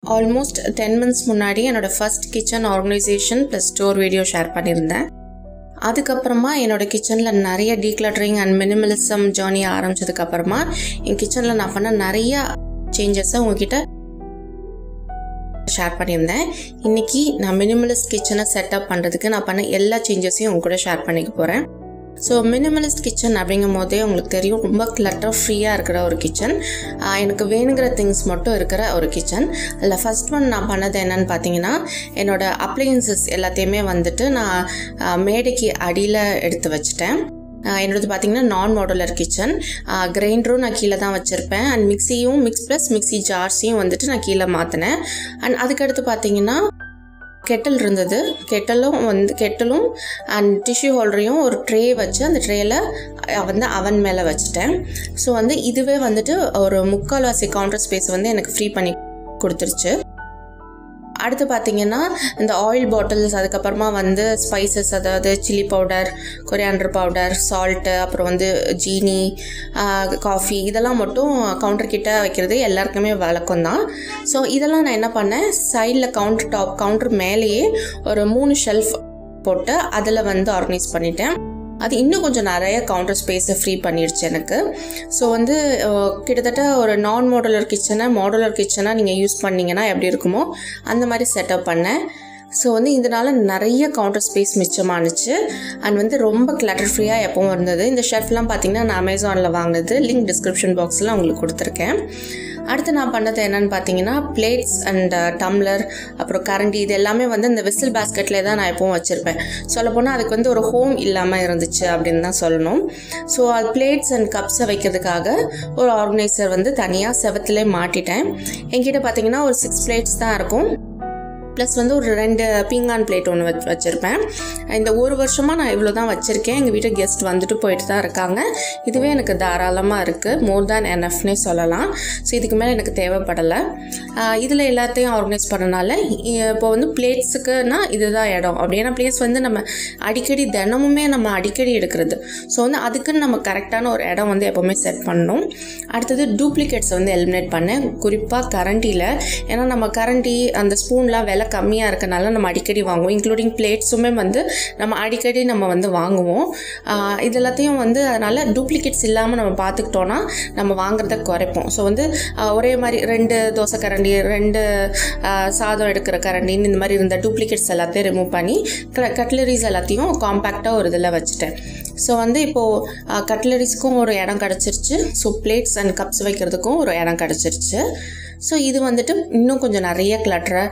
Almost 10 months முன்னாடி என்னோட first kitchen organisation plus store video share பண்ணியிருந்தேன். அதுக்கப்புறமா என்னோட கிச்சனில் நிறைய டீக்ளட்டரிங் அண்ட் மினிமலிசம் ஜேர்னி ஆரம்பிச்சதுக்கப்புறமா என் கிச்சனில் நான் பண்ண நிறைய சேஞ்சஸை உங்ககிட்ட ஷேர் பண்ணியிருந்தேன். இன்றைக்கி நான் மினிமலிஸ்ட் கிச்சனை செட்டப் பண்ணுறதுக்கு நான் பண்ண எல்லா சேஞ்சஸையும் உங்க கூட ஷேர் பண்ணிக்க போகிறேன். ஸோ மினிமலிஸ்ட் கிச்சன் அப்படிங்கும் போதே உங்களுக்கு தெரியும், ரொம்ப கிளட்டர் ஃப்ரீயாக இருக்கிற ஒரு கிச்சன், எனக்கு வேணுங்கிற திங்ஸ் மட்டும் இருக்கிற ஒரு கிச்சன். அதில் ஃபர்ஸ்ட் ஒன் நான் பண்ணது என்னன்னு பார்த்தீங்கன்னா, என்னோட அப்ளையன்சஸ் எல்லாத்தையுமே வந்துட்டு நான் மேடைக்கு அடியில் எடுத்து வச்சுட்டேன். என்னோடது பார்த்தீங்கன்னா நான் மாடுலர் கிச்சன். கிரைண்டரும் நான் கீழே தான் வச்சுருப்பேன். அண்ட் மிக்ஸி ஜார்ஸையும் வந்துட்டு நான் கீழே மாற்றினேன். அண்ட் அதுக்கடுத்து பார்த்தீங்கன்னா கெட்டில் இருந்தது. கெட்டலும் அண்ட் டிஷ்யூ ஹோல்டரையும் ஒரு ட்ரே வச்சு அந்த ட்ரேயில் வந்து அவன் மேலே வச்சுட்டேன். ஸோ வந்து இதுவே வந்துட்டு ஒரு 3/4 கவுண்டர் ஸ்பேஸ் வந்து எனக்கு ஃப்ரீ பண்ணி கொடுத்துருச்சு. அடுத்து பார்த்தீங்கன்னா இந்த ஆயில் பாட்டில்ஸ், அதுக்கப்புறமா வந்து ஸ்பைசஸ், அதாவது chilli powder, coriander powder, salt, அப்புறம் வந்து ஜீனி, காஃபி, இதெல்லாம் மட்டும் கவுண்டர் கிட்ட வைக்கிறது எல்லாருக்குமே வழக்கம் தான். ஸோ இதெல்லாம் நான் என்ன பண்ணேன், சைடில் கவுண்டர் மேலேயே ஒரு 3 ஷெல்ஃப் போட்டு அதில் வந்து ஆர்கனைஸ் பண்ணிட்டேன். அது இன்னும் கொஞ்சம் நிறைய கவுண்டர் ஸ்பேஸை ஃப்ரீ பண்ணிடுச்சு எனக்கு. ஸோ வந்து கிட்டத்தட்ட ஒரு நான் மாடுலர் கிச்சனாக நீங்கள் யூஸ் பண்ணிங்கன்னா எப்படி இருக்குமோ அந்த மாதிரி செட்டப் பண்ணேன். ஸோ வந்து இதனால் நிறைய கவுண்டர் ஸ்பேஸ் மிச்சமானுச்சு. அண்ட் வந்து ரொம்ப கிளட்டர் ஃப்ரீயாக எப்பவும் இருந்தது. இந்த ஷெல்ஃப்லாம் பார்த்தீங்கன்னா நான் அமேசானில் வாங்கினது, லிங்க் டிஸ்கிரிப்ஷன் பாக்ஸில் உங்களுக்கு கொடுத்துருக்கேன். அடுத்து நான் பண்ணது என்னன்னு பார்த்தீங்கன்னா, பிளேட்ஸ் அண்ட் டம்ளர், அப்புறம் கரண்டி, இது எல்லாமே வந்து இந்த விசில் பேஸ்கெட்லேயே தான் நான் எப்பவும் வச்சுருப்பேன். சொல்லப்போனால் அதுக்கு வந்து ஒரு ஹோம் இல்லாமல் இருந்துச்சு அப்படின்னு தான் சொல்லணும். ஸோ அது பிளேட்ஸ் அண்ட் கப்ஸை வைக்கிறதுக்காக ஒரு ஆர்கனைசர் வந்து தனியாக செவத்துலேயே மாட்டிட்டேன். என்கிட்ட பார்த்தீங்கன்னா ஒரு 6 பிளேட்ஸ் தான் இருக்கும். ப்ளஸ் வந்து ஒரு 2 பீங்கான் பிளேட் ஒன்று வச்சுருப்பேன். இந்த ஒரு வருஷமாக நான் இவ்வளோ தான் வச்சுருக்கேன். எங்கள் வீட்டு கெஸ்ட் வந்துட்டு போயிட்டு தான் இருக்காங்க. இதுவே எனக்கு தாராளமாக இருக்குது, மோர் தேன் எனஃப்னே சொல்லலாம். ஸோ இதுக்கு மேலே எனக்கு தேவைப்படலை. இதில் எல்லாத்தையும் ஆர்கனைஸ் பண்ணனால இப்போ வந்து பிளேட்ஸுக்குன்னா இதுதான் இடம். அப்படின்னா பிளேஸ் வந்து நம்ம அடிக்கடி எடுக்கிறது. ஸோ வந்து அதுக்குன்னு நம்ம கரெக்டான ஒரு இடம் வந்து எப்போவுமே செட் பண்ணணும். அடுத்தது டூப்ளிகேட்ஸை வந்து எலிமினேட் பண்ணேன், குறிப்பாக கரண்டியில். ஏன்னா நம்ம கரண்டி அந்த ஸ்பூன்லாம் விலை கம்மியாக இருக்கனால நம்ம அடிக்கடி வாங்குவோம். இன்க்ளூடிங் பிளேட்ஸுமே வந்து நம்ம அடிக்கடி வந்து வாங்குவோம். இது எல்லாத்தையும் வந்து அதனால் டூப்ளிகேட்ஸ் இல்லாமல் நம்ம பார்த்துக்கிட்டோன்னா நம்ம வாங்குறத குறைப்போம். ஸோ வந்து ஒரே மாதிரி 2 தோசை கரண்டி, 2 சாதம் எடுக்கிற கரண்டின்னு இந்த மாதிரி இருந்த டூப்ளிகேட்ஸ் எல்லாத்தையும் ரிமூவ் பண்ணி கட்லரிஸ் எல்லாத்தையும் காம்பேக்டாக ஒரு இதில் வச்சுட்டேன். ஸோ வந்து இப்போது கட்லரிஸ்க்கும் ஒரு இடம் கிடச்சிருச்சு. ஸோ பிளேட்ஸ் அண்ட் கப்ஸ் வைக்கிறதுக்கும் ஒரு இடம் கிடச்சிருச்சு. ஸோ இது வந்துட்டு இன்னும் கொஞ்சம் நிறைய கிளட்டரை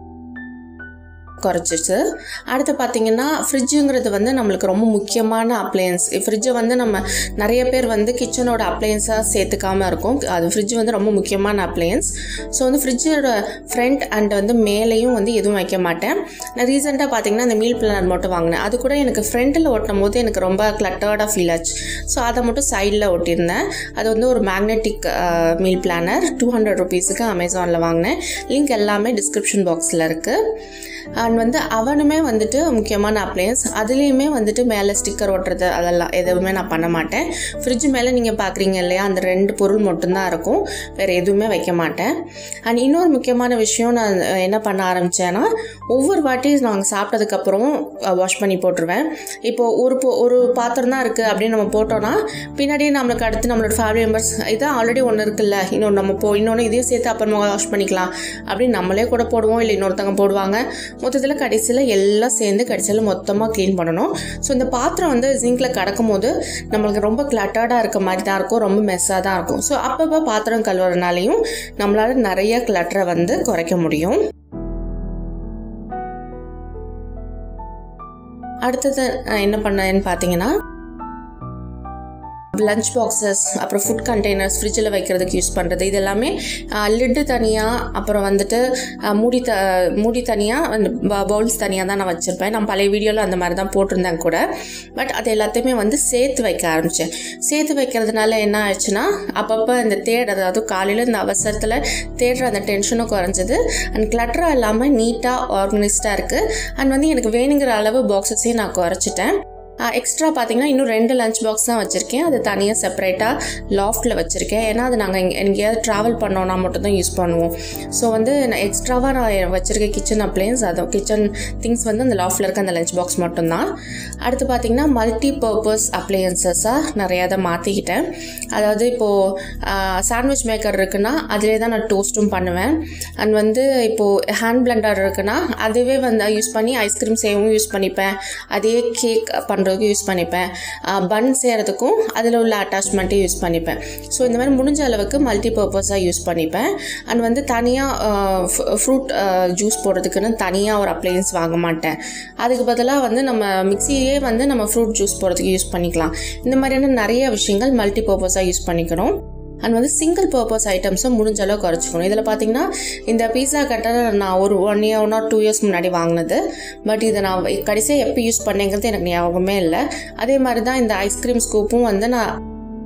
குறைச்சிச்சு. அடுத்து பார்த்தீங்கன்னா ஃப்ரிட்ஜுங்கிறது வந்து நம்மளுக்கு ரொம்ப முக்கியமான அப்ளையன்ஸ். ஃப்ரிட்ஜை வந்து நம்ம நிறைய பேர் வந்து கிச்சனோட அப்ளையன்ஸாக சேர்த்துக்காமல் இருக்கும். அது ஃப்ரிட்ஜ் வந்து ரொம்ப முக்கியமான அப்ளையன்ஸ். ஸோ வந்து ஃப்ரிட்ஜோட ஃப்ரண்ட் அண்ட் வந்து மேலேயும் வந்து எதுவும் வைக்க மாட்டேன். நான் ரீசெண்டாக பார்த்தீங்கன்னா இந்த மீல் பிளானர் மட்டும் வாங்கினேன். அது கூட எனக்கு ஃப்ரண்ட்டில் ஒட்டும் போது எனக்கு ரொம்ப கிளட்டர்டாக ஃபீல் ஆச்சு. ஸோ அதை மட்டும் சைடில் ஒட்டியிருந்தேன். அது வந்து ஒரு மேக்னெட்டிக் மீல் பிளானர், 200 rupeesக்கு அமேசானில் வாங்கினேன். லிங்க் எல்லாமே டிஸ்கிரிப்ஷன் பாக்ஸில் இருக்குது. அண்ட் வந்து அவனுமே வந்துட்டு முக்கியமான அப்ளையன்ஸ். அதுலேயுமே வந்துட்டு மேலே ஸ்டிக்கர் ஒட்டுறது அதெல்லாம் எதுவுமே நான் பண்ண மாட்டேன். ஃப்ரிட்ஜ் மேலே நீங்கள் பார்க்குறீங்க இல்லையா, அந்த 2 பொருள் மட்டும்தான் இருக்கும், வேறு எதுவுமே வைக்க மாட்டேன். அண்ட் இன்னொரு முக்கியமான விஷயம், நான் என்ன பண்ண ஆரம்பித்தேன்னா, ஒவ்வொரு வாட்டி நாங்கள் சாப்பிட்டதுக்கப்புறம் வாஷ் பண்ணி போட்டுருவேன். இப்போது ஒரு பாத்திரம் தான் இருக்குது அப்படின்னு நம்ம போட்டோன்னா பின்னாடியே நம்மளுக்கு அடுத்து நம்மளோட ஃபேமிலி மெம்பர்ஸ் இதான் ஆல்ரெடி ஒன்று இருக்குல்ல, இன்னொன்று இதையும் சேர்த்து அப்புறமா வாஷ் பண்ணிக்கலாம் அப்படின்னு நம்மளே கூட போடுவோம், இல்லை இன்னொருத்தவங்க போடுவாங்க. மொத்தத்தில் கடைசியில் எல்லாம் சேர்ந்து கடைசியில் மொத்தமாக க்ளீன் பண்ணணும். ஸோ இந்த பாத்திரம் வந்து சிங்கில் கிடக்கும் போது நம்மளுக்கு ரொம்ப கிளட்டர்டாக இருக்க மாதிரி தான் இருக்கும், ரொம்ப மெஸ்ஸாக தான் இருக்கும். ஸோ அப்பப்போ பாத்திரம் கழுவுறதுனாலையும் நம்மளால நிறைய கிளட்டரை வந்து குறைக்க முடியும். அடுத்தது என்ன பண்ணேன்னு பார்த்தீங்கன்னா, லஞ்ச் பாக்ஸஸ், அப்புறம் ஃபுட் கண்டெய்னர்ஸ் ஃப்ரிட்ஜில் வைக்கிறதுக்கு யூஸ் பண்ணுறது, இது எல்லாமே லிட்டு தனியாக, அப்புறம் வந்துட்டு மூடி தனியாக, பவுல்ஸ் தனியாக தான் நான் வச்சுருப்பேன். நான் பழைய வீடியோவில் அந்த மாதிரி தான் போட்டிருந்தேன் கூட. பட் அது எல்லாத்தையுமே வந்து சேர்த்து வைக்க ஆரம்பித்தேன். சேர்த்து வைக்கிறதுனால என்ன ஆயிடுச்சுன்னா, அப்பப்போ இந்த அதாவது காலையில் இந்த அவசரத்தில் தேடுற அந்த டென்ஷனும் குறைஞ்சது. அண்ட் கிளட்டராக இல்லாமல் நீட்டாக ஆர்கனைஸ்டாக இருக்குது. அண்ட் வந்து எனக்கு வேணுங்கிற அளவு பாக்ஸஸையும் நான் குறைச்சிட்டேன். எக்ஸ்ட்ரா பார்த்தீங்கன்னா இன்னும் 2 லஞ்ச் பாக்ஸ் தான் வச்சுருக்கேன். அது தனியாக செப்பரேட்டாக லாஃப்ட்டில் வச்சுருக்கேன். ஏன்னா அது நாங்கள் எங்கேயாவது ட்ராவல் பண்ணோன்னா மட்டும் தான் யூஸ் பண்ணுவோம். ஸோ வந்து நான் எக்ஸ்ட்ராவாக நான் வச்சுருக்கேன் கிச்சன் அப்ளையன்ஸ், அது கிச்சன் திங்ஸ் வந்து அந்த லாஃப்ட்டில் இருக்க அந்த லஞ்ச் பாக்ஸ் மட்டும்தான். அடுத்து பார்த்தீங்கன்னா மல்டி பர்பஸ் அப்ளையன்சஸாக நிறையா அதை மாற்றிக்கிட்டேன். அதாவது இப்போது சாண்ட்விச் மேக்கர் இருக்குன்னா அதிலே தான் நான் டோஸ்ட்டும் பண்ணுவேன். அண்ட் வந்து இப்போது ஹேண்ட் பிளெண்டர் இருக்குன்னா அதுவே வந்து யூஸ் பண்ணி ஐஸ்கிரீம் செய்யவும் யூஸ் பண்ணிப்பேன். அதே கேக் பண்ணுறதுக்கு யூஸ் பண்ணிப்பேன். பன் செய்கிறதுக்கும் அதில் உள்ள அட்டாச்மெண்ட்டே யூஸ் பண்ணிப்பேன். ஸோ இந்த மாதிரி முடிஞ்ச அளவுக்கு மல்டி பர்பஸாக யூஸ் பண்ணிப்பேன். அண்ட் வந்து தனியாக ஃப்ரூட் ஜூஸ் போடுறதுக்குன்னு தனியாக ஒரு அப்ளையன்ஸ் வாங்க மாட்டேன். அதுக்கு பதிலாக வந்து நம்ம மிக்சியே வந்து நம்ம ஃப்ரூட் ஜூஸ் போடுறதுக்கு யூஸ் பண்ணிக்கலாம். இந்த மாதிரியான நிறைய விஷயங்கள் மல்டி பர்பஸாக யூஸ் பண்ணிக்கணும். அண்ட் வந்து சிங்கிள் பர்பஸ் ஐட்டம்ஸை முடிஞ்ச அளவு குறைச்சிக்கணும். இதில் பார்த்தீங்கன்னா இந்த பீஸா கட்டர் நான் ஒரு 1 year or 2 years முன்னாடி வாங்கினது. பட் இதை நான் கடைசியாக எப்போ யூஸ் பண்ணேங்கிறது எனக்கு ஞாபகமே இல்லை. அதே மாதிரி தான் இந்த ஐஸ்கிரீம் ஸ்கூப்பும் வந்து நான்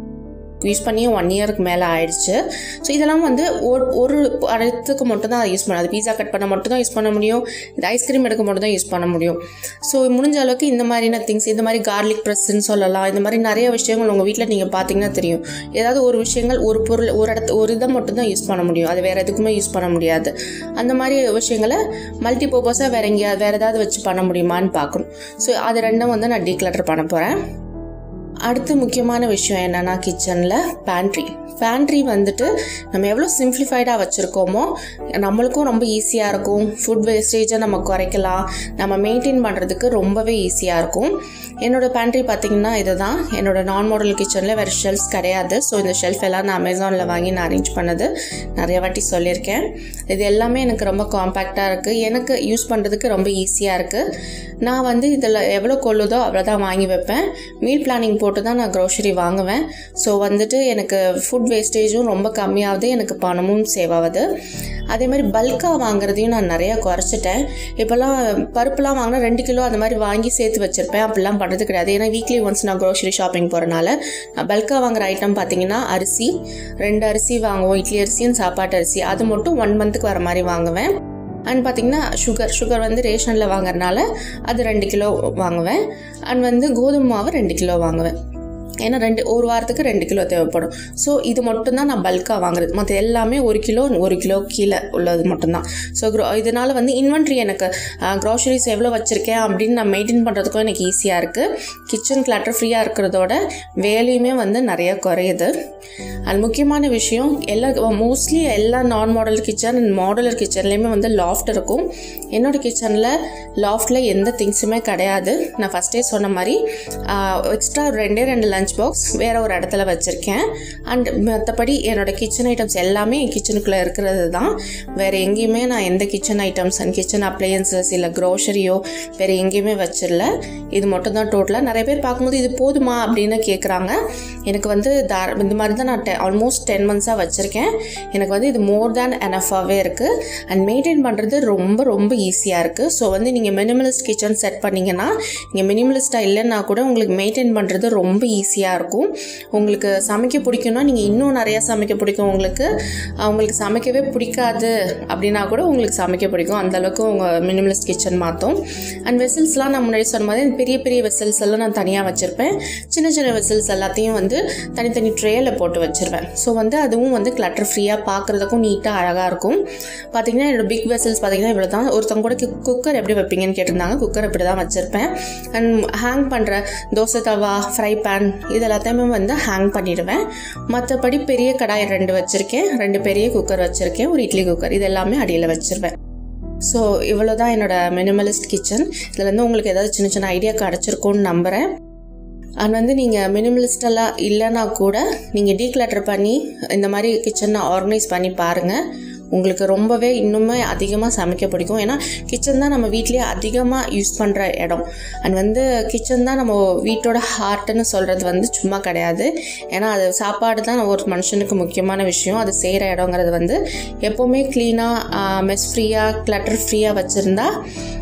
யூஸ் பண்ணி 1 yearக்கு மேலே ஆயிடுச்சு. ஸோ இதெல்லாம் வந்து ஒரு இடத்துக்கு மட்டும் தான் யூஸ் பண்ண, அது பீஸா கட் பண்ண மட்டும் தான் யூஸ் பண்ண முடியும், இந்த ஐஸ்கிரீம் எடுக்க மட்டும் தான் யூஸ் பண்ண முடியும். ஸோ முடிஞ்ச அளவுக்கு இந்த மாதிரியான திங்ஸ், இந்த மாதிரி கார்லிக் ப்ரெஸ்ன்னு சொல்லலாம், இந்த மாதிரி நிறைய விஷயங்கள் உங்கள் வீட்டில் நீங்கள் பார்த்தீங்கன்னா தெரியும். ஏதாவது ஒரு விஷயங்கள் ஒரு பொருள் ஒரு இதை மட்டும் தான் யூஸ் பண்ண முடியும், அது வேறு எதுக்குமே யூஸ் பண்ண முடியாது. அந்த மாதிரி விஷயங்களை மல்டி பர்பஸாக வேறு ஏதாவது வச்சு பண்ண முடியுமான்னு பார்க்கணும். ஸோ அது ரெண்டும் வந்து நான் டீக்ளட்டர் பண்ண போகிறேன். அடுத்து முக்கியமான விஷயம் என்னென்னா கிச்சனில் பேண்ட்ரி வந்துட்டு நம்ம எவ்வளோ சிம்பிளிஃபைடாக வச்சுருக்கோமோ நம்மளுக்கும் ரொம்ப ஈஸியாக இருக்கும். ஃபுட் வேஸ்டேஜை நம்ம குறைக்கலாம், நம்ம மெயின்டைன் பண்ணுறதுக்கு ரொம்பவே ஈஸியாக இருக்கும். என்னோடய பேண்ட்ரி பார்த்திங்கன்னா இதுதான். என்னோடய நான் மாடல் கிச்சனில் வேறு ஷெல்ஃப்ஸ் கிடையாது. ஸோ இந்த ஷெல்ஃப் எல்லாம் நான் அமேசானில் வாங்கி நான் அரேஞ்ச் பண்ணது நிறைய வாட்டி சொல்லியிருக்கேன். இது எல்லாமே எனக்கு ரொம்ப காம்பேக்டாக இருக்குது, எனக்கு யூஸ் பண்ணுறதுக்கு ரொம்ப ஈஸியாக இருக்குது. நான் வந்து இதில் எவ்வளோ கொள்ளுதோ அவ்வளோதான் வாங்கி வைப்பேன். மீல் பிளானிங் போட்டு தான் நான் க்ரோசரி வாங்குவேன். ஸோ வந்துட்டு எனக்கு ஃபுட் வேஸ்டேஜும் ரொம்ப கம்மியாகுது, எனக்கு பணமும் சேவ் ஆகுது. அதே மாதிரி பல்காக வாங்குறதையும் நான் நிறையா குறைச்சிட்டேன். இப்போல்லாம் பருப்புலாம் வாங்கினா 2 கிலோ அந்த மாதிரி வாங்கி சேர்த்து வச்சுருப்பேன். அப்படிலாம் பண்ணுறது கிடையாது. ஏன்னா வீக்லி ஒன்ஸ் நான் க்ரோசரி ஷாப்பிங் போகிறனால நான் பல்காக வாங்குற ஐட்டம் பார்த்திங்கன்னா அரிசி 2 அரிசி வாங்குவோம், இட்லி அரிசியும் சாப்பாட்டு அரிசி, அது மட்டும் 1 monthக்கு வர மாதிரி வாங்குவேன். அண்ட் பார்த்திங்கன்னா சுகர் வந்து ரேஷனில் வாங்குறதுனால அது 2 கிலோ வாங்குவேன். அண்ட் வந்து கோதுமை மாவு 2 கிலோ வாங்குவேன். ஏன்னா ஒரு வாரத்துக்கு 2 கிலோ தேவைப்படும். ஸோ இது மட்டும்தான் நான் பல்காக வாங்குறது. மற்ற எல்லாமே 1 கிலோ கீழே உள்ளது மட்டும்தான். ஸோ இதனால் வந்து இன்வென்ட்ரி எனக்கு க்ராசரிஸ் எவ்வளோ வச்சுருக்கேன் அப்படின்னு நான் மெயின்டைன் பண்ணுறதுக்கும் எனக்கு ஈஸியாக இருக்குது. கிச்சன் கிளட்டர் ஃப்ரீயாக இருக்கிறதோட வேலையுமே வந்து நிறையா குறையுது. அது முக்கியமான விஷயம், மோஸ்ட்லி எல்லா நான் மாடல் கிச்சன் அண்ட் மாடுலர் கிச்சன்லேயுமே வந்து லாஃப்ட் இருக்கும். என்னோடய கிச்சனில் லாஃப்டில் எந்த திங்ஸுமே கிடையாது. நான் ஃபஸ்ட்டே சொன்ன மாதிரி எக்ஸ்ட்ரா 2 லஞ்ச் பாக்ஸ் வேறு ஒரு இடத்துல வச்சுருக்கேன். அண்ட் மற்றபடி என்னோடய கிச்சன் ஐட்டம்ஸ் எல்லாமே என் கிச்சனுக்குள்ளே இருக்கிறது தான். வேறு எங்கேயுமே நான் எந்த kitchen items and kitchen appliances இல்லை க்ரோசரியோ வேறு எங்கேயுமே வச்சிடல. இது மட்டும் தான் டோட்டலாக. நிறைய பேர் பார்க்கும்போது இது போதுமா அப்படின்னு கேட்குறாங்க. எனக்கு வந்து இந்த மாதிரி தான் நான் ஆல்மோஸ்ட் 10 months வச்சுருக்கேன். எனக்கு வந்து இது மோர் தேன் எனஃபாகவே இருக்குது. அண்ட் மெயின்டைன் பண்ணுறது ரொம்ப ரொம்ப ஈஸியாக இருக்குது. ஸோ வந்து நீங்கள் மினிமலிஸ்ட் கிச்சன் செட் பண்ணிங்கன்னா, நீங்கள் மினிமலிஸ்ட்டாக இல்லைன்னா கூட உங்களுக்கு மெயின்டைன் பண்ணுறது ரொம்ப ஈஸியாக இருக்கும். உங்களுக்கு சமைக்க பிடிக்கும்னா நீங்கள் இன்னும் நிறையா சமைக்க பிடிக்கும். உங்களுக்கு சமைக்கவே பிடிக்காது அப்படின்னா கூட உங்களுக்கு சமைக்க பிடிக்கும். அந்தளவுக்கு உங்கள் மினிமலிஸ்ட் கிச்சன் மாற்றும். அண்ட் வெசல்ஸ்லாம் நான் முன்னாடி சொன்ன மாதிரி பெரிய பெரிய வெசல்ஸ் எல்லாம் நான் தனியாக வச்சுருப்பேன். சின்ன சின்ன வெசல்ஸ் எல்லாத்தையும் வந்து தனித்தனி ட்ரேயில் போட்டு வச்சுருவேன். ஸோ வந்து அதுவும் வந்து கிளட்டர் ஃப்ரீயாக பார்க்குறதுக்கும் நீட்டாக அழகாக இருக்கும். பார்த்திங்கன்னா என்னோடய பிக் வெசல்ஸ் பார்த்திங்கன்னா இவ்வளோ தான். ஒருத்தவங்க கூட குக்கர் எப்படி வைப்பீங்கன்னு கேட்டிருந்தாங்க. குக்கர் இப்படி தான் வச்சுருப்பேன். அண்ட் ஹேங் பண்ணுற தோசை தவா, ஃப்ரை பேன் இது எல்லாத்தையுமே வந்து ஹேங் பண்ணிடுவேன். மற்றபடி பெரிய கடாய் 2 வச்சுருக்கேன், 2 பெரிய குக்கர் வச்சுருக்கேன், ஒரு இட்லி குக்கர், இது எல்லாமே அடியில் வச்சுருவேன். ஸோ இவ்வளோ தான் என்னோடய மினிமலிஸ்ட் கிச்சன். இதில் வந்து உங்களுக்கு ஏதாவது சின்ன சின்ன ஐடியா கிடச்சிருக்கும்னு நம்புகிறேன். அண்ட் வந்து நீங்கள் மினிமலிஸ்டெல்லாம் இல்லைன்னா கூட நீங்கள் டீக்ளட்டர் பண்ணி இந்த மாதிரி கிச்சனை ஆர்கனைஸ் பண்ணி பாருங்கள். உங்களுக்கு ரொம்பவே இன்னுமே அதிகமாக சமைக்க பிடிக்கும். ஏன்னா கிச்சன் தான் நம்ம வீட்லேயே அதிகமாக யூஸ் பண்ணுற இடம். அண்ட் வந்து கிச்சன் தான் நம்ம வீட்டோட ஹார்ட்டுன்னு சொல்கிறது வந்து சும்மா கிடையாது. ஏன்னா அது சாப்பாடு தான் ஒரு மனுஷனுக்கு முக்கியமான விஷயம். அது செய்கிற இடங்கிறது வந்து எப்போவுமே க்ளீனாக மெஸ் ஃப்ரீயாக கிளட்டர் ஃப்ரீயாக வச்சுருந்தா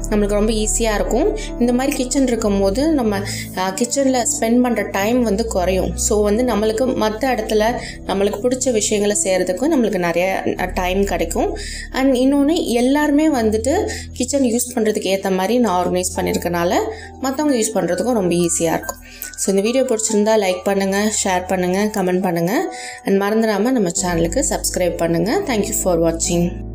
நம்மளுக்கு ரொம்ப ஈஸியாக இருக்கும். இந்த மாதிரி கிச்சன் இருக்கும்போது நம்ம கிச்சனில் ஸ்பெண்ட் பண்ணுற டைம் வந்து குறையும். ஸோ வந்து நம்மளுக்கு மற்ற இடத்துல நம்மளுக்கு பிடிச்ச விஷயங்களை செய்கிறதுக்கும் நம்மளுக்கு நிறைய டைம் கிடைக்கும். அண்ட் இன்னொன்று, எல்லாருமே வந்துட்டு கிச்சன் யூஸ் பண்ணுறதுக்கு ஏற்ற மாதிரி நான் ஆர்கனைஸ் பண்ணியிருக்கனால மற்றவங்க யூஸ் பண்ணுறதுக்கும் ரொம்ப ஈஸியாக இருக்கும். ஸோ இந்த வீடியோ பிடிச்சிருந்தா லைக் பண்ணுங்கள், ஷேர் பண்ணுங்கள், கமெண்ட் பண்ணுங்கள். அண்ட் மறந்துடாமல் நம்ம சேனலுக்கு சப்ஸ்கிரைப் பண்ணுங்கள். தேங்க்யூ ஃபார் வாட்சிங்.